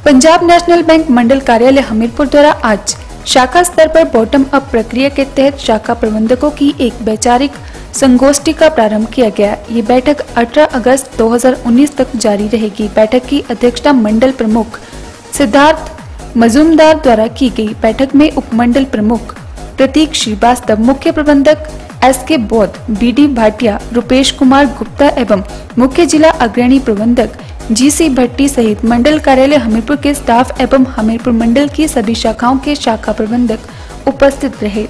Punjab national bank मंडल कार्यालय हमीरपुर द्वारा आज शाखा स्तर पर बॉटम अप प्रक्रिया के तहत शाखा प्रबंधकों की एक वैचारिक संगोष्ठी का प्रारंभ किया गया। ये बैठक 18 अगस्त 2019 तक जारी रहेगी। बैठक की अध्यक्षता मंडल प्रमुख सिद्धार्थ मजूमदार द्वारा की गई। बैठक में उपमंडल प्रमुख प्रतीक श्रीवास्तव, मुख्य प्रबंधक SK बौद्ध, BD भाटिया, रुपेश कुमार गुप्ता एवं मुख्य जिला अग्रणी प्रबंधक GC भट्टी सहित मंडल कार्यालय हमीरपुर के स्टाफ एवं हमीरपुर मंडल की सभी शाखाओं के शाखा प्रबंधक उपस्थित रहे।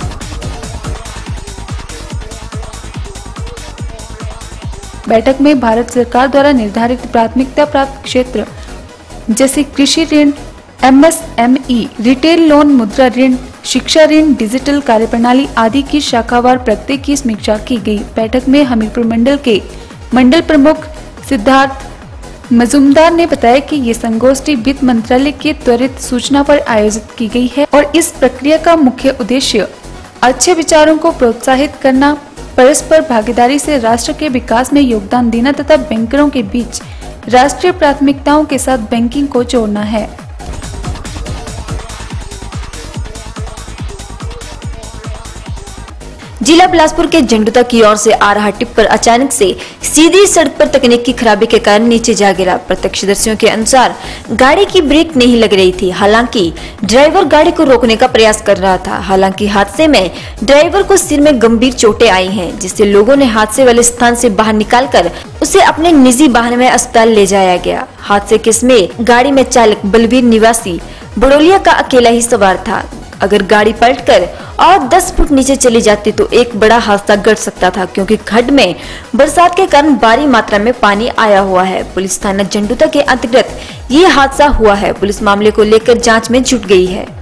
बैठक में भारत सरकार द्वारा निर्धारित प्राथमिकता प्राप्त क्षेत्र जैसे कृषि ऋण, MSME, रिटेल लोन, मुद्रा ऋण, शिक्षा ऋण, डिजिटल कार्यप्रणाली आदि की शाखावार प्रगति की समीक्षा की गई। बैठक में हमीरपुर मंडल के मंडल प्रमुख सिद्धार्थ मजूमदार ने बताया कि ये संगोष्ठी वित्त मंत्रालय की त्वरित सूचना पर आयोजित की गई है और इस प्रक्रिया का मुख्य उद्देश्य अच्छे विचारों को प्रोत्साहित करना, परस्पर भागीदारी से राष्ट्र के विकास में योगदान देना तथा बैंकरों के बीच राष्ट्रीय प्राथमिकताओं के साथ बैंकिंग को जोड़ना है। जिला बिलासपुर के झंडुता की ओर से आ रहा टिप्पर अचानक से सीधी सड़क पर तकनीक की खराबी के कारण नीचे जा गिरा। प्रत्यक्षदर्शियों के अनुसार गाड़ी की ब्रेक नहीं लग रही थी। हालांकि ड्राइवर गाड़ी को रोकने का प्रयास कर रहा था। हालांकि हादसे में ड्राइवर को सिर में गंभीर चोटें आई हैं, जिससे लोगों ने हादसे वाले स्थान से बाहर निकालकर उसे अपने निजी वाहन में अस्पताल ले जाया गया। हादसे के समय गाड़ी में चालक बलवीर निवासी बड़ोलिया का अकेला ही सवार था। अगर गाड़ी पलटकर और 10 फुट नीचे चली जाती तो एक बड़ा हादसा घट सकता था, क्योंकि खड्ड में बरसात के कारण भारी मात्रा में पानी आया हुआ है। पुलिस थाना झंडुता के अंतर्गत ये हादसा हुआ है। पुलिस मामले को लेकर जांच में जुट गई है।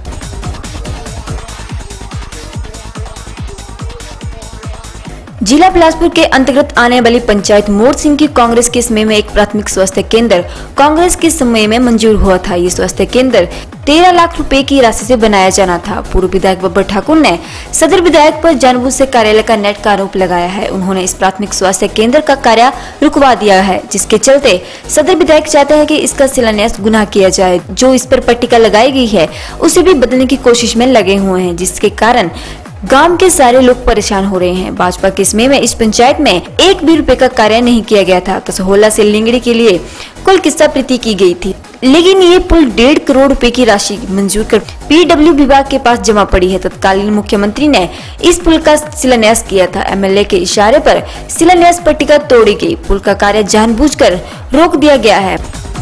जिला बिलासपुर के अंतर्गत आने वाली पंचायत मोर सिंह की कांग्रेस के समय में एक प्राथमिक स्वास्थ्य केंद्र कांग्रेस के समय में मंजूर हुआ था। ये स्वास्थ्य केंद्र 13 लाख रुपए की राशि से बनाया जाना था। पूर्व विधायक बब्बर ठाकुर ने सदर विधायक पर जानबूझ से कार्यालय का नेट का आरोप लगाया है। उन्होंने इस प्राथमिक स्वास्थ्य केंद्र का कार्य रुकवा दिया है, जिसके चलते सदर विधायक चाहते हैं कि इसका शिलान्यास गुनाह किया जाए। जो इस पर पट्टिका लगाई गई है उसे भी बदलने की कोशिश में लगे हुए हैं, जिसके कारण गांव के सारे लोग परेशान हो रहे हैं। भाजपा के समय में इस पंचायत में 1 भी रुपए का कार्य नहीं किया गया था। कसहोला से लिंगड़ी के लिए कुल किस्सा प्रीति की गई थी, लेकिन ये पुल 1.5 करोड़ रुपए की राशि मंजूर कर PW विभाग के पास जमा पड़ी है। तत्कालीन मुख्यमंत्री ने इस पुल का शिलान्यास किया था। MLA के इशारे पर शिलान्यास पट्टिका तोड़ी गई। पुल का कार्य जानबूझकर रोक दिया गया है।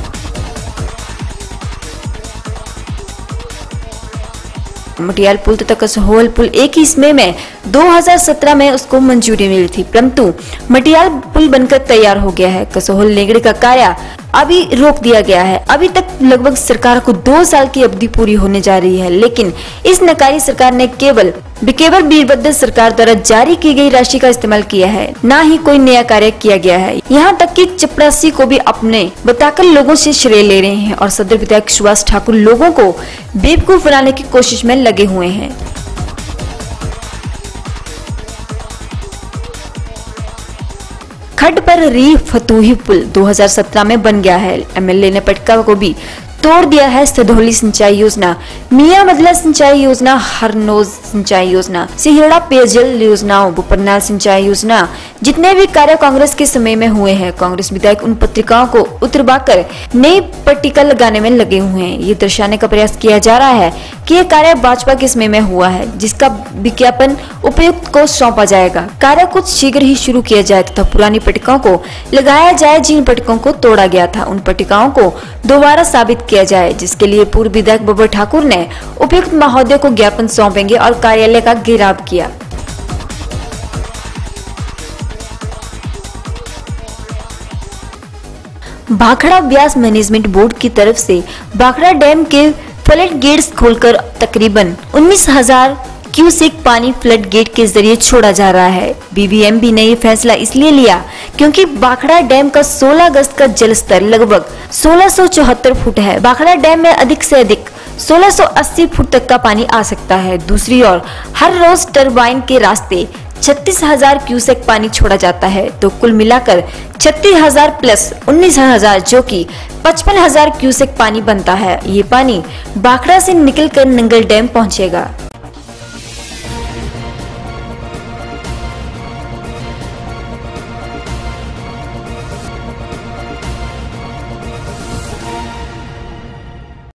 मटियाल पुल तथा कसहोल पुल एक ही समय में 2017 में उसको मंजूरी मिली थी, परंतु मटियाल पुल बनकर तैयार हो गया है। कसहोल लेगड़ी का कार्य अभी रोक दिया गया है। अभी तक लगभग सरकार को 2 साल की अवधि पूरी होने जा रही है, लेकिन इस नकारी सरकार ने केवल वीरभद्र सरकार द्वारा जारी की गई राशि का इस्तेमाल किया है, न ही कोई नया कार्य किया गया है। यहाँ तक कि चपरासी को भी अपने बताकर लोगों से श्रेय ले रहे हैं और सदर विधायक सुभाष ठाकुर लोगों को बेवकूफ बनाने की कोशिश में लगे हुए हैं। खड्ड पर री फतूही पुल 2017 में बन गया है। MLA ने पटका को भी तोड़ दिया है। सधौली सिंचाई योजना, मियां मदला सिंचाई योजना, हरनोज सिंचाई योजना, सिहरड़ा पेयजल योजना, बुपरनाल सिंचाई योजना, जितने भी कार्य कांग्रेस के समय में हुए हैं, कांग्रेस विधायक उन पत्रिकाओं को उतरवाकर नई पट्टिका लगाने में लगे हुए हैं। ये दर्शाने का प्रयास किया जा रहा है कि ये कार्य भाजपा के समय में हुआ है, जिसका विज्ञापन उपायुक्त को सौंपा जाएगा। कार्य कुछ शीघ्र ही शुरू किया जाए तथा पुरानी पट्टिकाओं को लगाया जाए। जिन पट्टिकाओं को तोड़ा गया था उन पट्टिकाओं को दोबारा साबित किया जाए, जिसके लिए पूर्व विधायक बब्बर ठाकुर ने उपायुक्त महोदय को ज्ञापन सौंपेंगे और कार्यालय का घेराव किया। भाखड़ा व्यास मैनेजमेंट बोर्ड की तरफ से भाखड़ा डैम के फ्लड गेट्स खोलकर तकरीबन 19,000 क्यूसेक पानी फ्लड गेट के जरिए छोड़ा जा रहा है। BBMB ने ये फैसला इसलिए लिया क्योंकि भाखड़ा डैम का 16 अगस्त का जल स्तर लगभग 1674 फुट है। भाखड़ा डैम में अधिक से अधिक 1680 फुट तक का पानी आ सकता है। दूसरी ओर हर रोज टरबाइन के रास्ते 36,000 क्यूसेक पानी छोड़ा जाता है, तो कुल मिलाकर 36,000 प्लस 19,000 जो कि 55,000 क्यूसेक पानी बनता है। ये पानी भाखड़ा से निकलकर नंगल डैम पहुंचेगा।